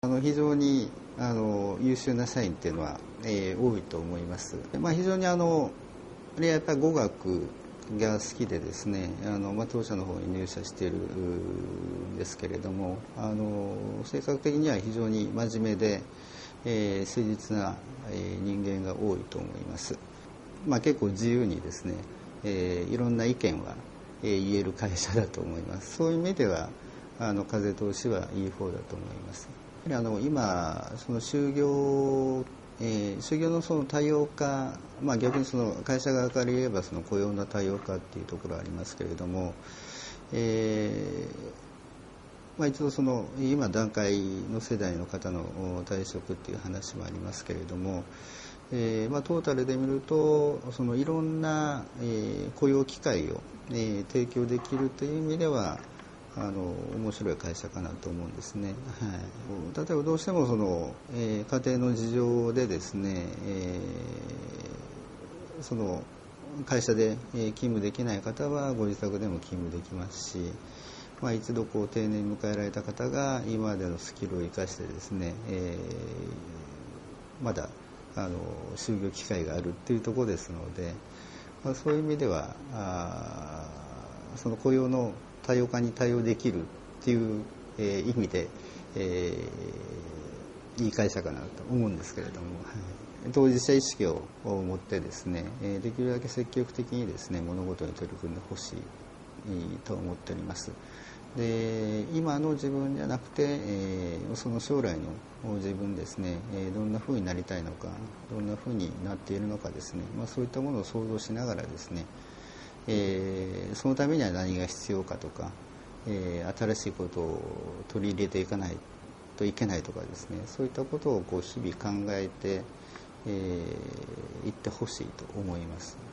非常に優秀な社員っていうのは、多いと思います。非常にやっぱり語学が好きでですね、当社の方に入社しているんですけれども、性格的には非常に真面目で、誠実な、人間が多いと思います。結構自由にですね、いろんな意見は、言える会社だと思います。そういう意味では風通しはいい方だと思います。今その就業のその多様化、逆にその会社側から言えばその雇用の多様化っていうところはありますけれども、一度その今段階の世代の方の退職っていう話もありますけれども、トータルで見るとそのいろんな、雇用機会を、提供できるという意味では面白い会社かなと思うんですね。例えばどうしてもその、家庭の事情でですね、その会社で勤務できない方はご自宅でも勤務できますし、一度こう定年に迎えられた方が今までのスキルを生かしてですね、まだ就業機会があるっていうところですので、そういう意味ではその雇用の多様化に対応できるっていう、意味で、いい会社かなと思うんですけれども、当事者意識を持ってですね、できるだけ積極的にですね物事に取り組んでほしいと思っております。で今の自分じゃなくて、その将来の自分ですね、どんな風になりたいのか、どんな風になっているのかですね、そういったものを想像しながらですね、そのためには何が必要かとか、新しいことを取り入れていかないといけないとかですね、そういったことをこう日々考えていってほしいと思います。